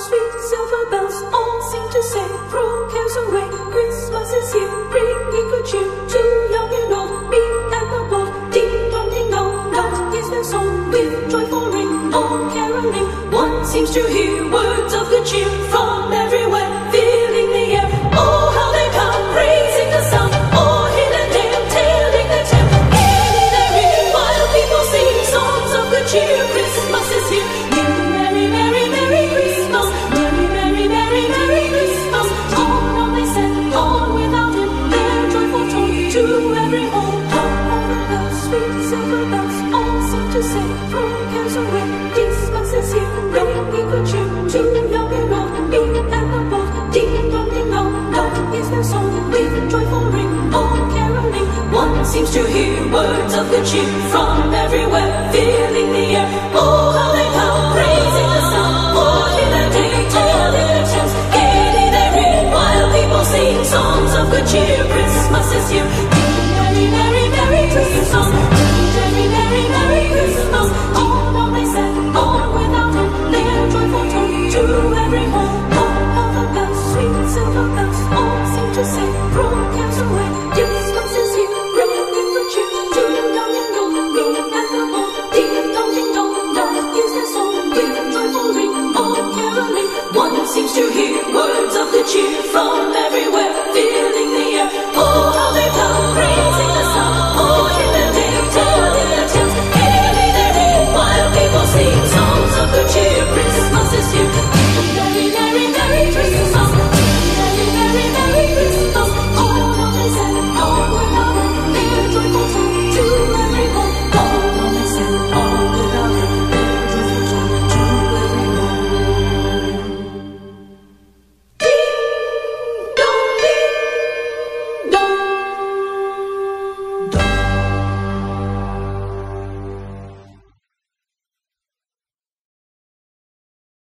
sweet silver bells all seem to say, throw cares away, Christmas is here, bringing good cheer to young and old, meek and the bold. Ding dong, dong is their song, with joyful ring, all caroling. One seems to hear words of good cheer from everywhere, filling the air. Oh, how they come, praising the sun, all hill and dale, telling their tale. Gaiety they ring, while people sing songs of good cheer. Christmas is here. Merry, merry, merry Christmas. Merry, merry, merry, merry Christmas. On they send, on without him, their joyful tone to every home. All the bells, sweet silver bells, all seem to say, throw cares away, Christmas is here, bringing good cheer to young and old, meek and the bold. Ding dong, dong is their song, with joyful ring, all caroling. One seems to hear words of good cheer from everywhere, filling the air. Oh, how they come, praising the sun, all hill and dale, telling their tales. Gaiety they ring, while people sing songs of good cheer. Christmas is here. Merry, merry, merry Christmas. Merry, merry, merry Christmas. On they send, on without him, their joyful tone to every home. All of the bells, sweet silver bells, all seem to say,